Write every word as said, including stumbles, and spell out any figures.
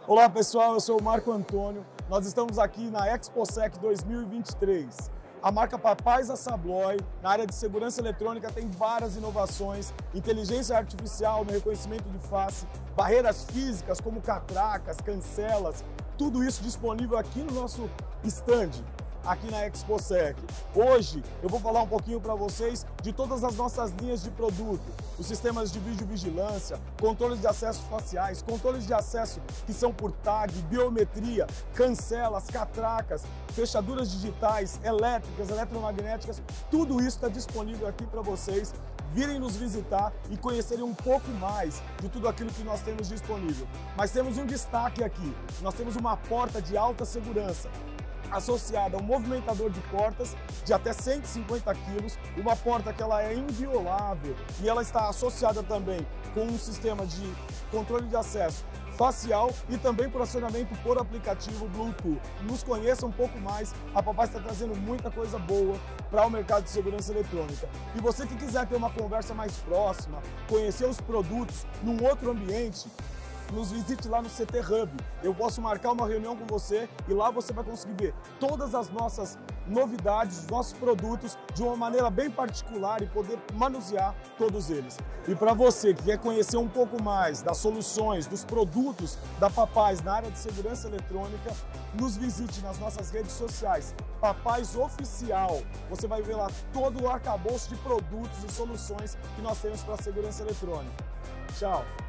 Olá pessoal, eu sou o Marco Antônio. Nós estamos aqui na ExpoSec dois mil e vinte e três. A marca Papais Assabloy, na área de segurança eletrônica, tem várias inovações, inteligência artificial no reconhecimento de face, barreiras físicas como catracas, cancelas, tudo isso disponível aqui no nosso stand, aqui na ExpoSec. Hoje eu vou falar um pouquinho para vocês de todas as nossas linhas de produto, os sistemas de videovigilância, controles de acesso faciais, controles de acesso que são por tag, biometria, cancelas, catracas, fechaduras digitais, elétricas, eletromagnéticas, tudo isso está disponível aqui para vocês. Virem nos visitar e conhecerem um pouco mais de tudo aquilo que nós temos disponível. Mas temos um destaque aqui, nós temos uma porta de alta segurança, associada a um movimentador de portas de até cento e cinquenta quilos, uma porta que ela é inviolável e ela está associada também com um sistema de controle de acesso facial e também por acionamento por aplicativo Bluetooth. Nos conheça um pouco mais, a Papais está trazendo muita coisa boa para o mercado de segurança eletrônica. E você que quiser ter uma conversa mais próxima, conhecer os produtos num outro ambiente, nos visite lá no C T Hub. Eu posso marcar uma reunião com você e lá você vai conseguir ver todas as nossas novidades, os nossos produtos de uma maneira bem particular e poder manusear todos eles. E para você que quer conhecer um pouco mais das soluções, dos produtos da Papais na área de segurança eletrônica, nos visite nas nossas redes sociais, Papais Oficial. Você vai ver lá todo o arcabouço de produtos e soluções que nós temos para a segurança eletrônica. Tchau!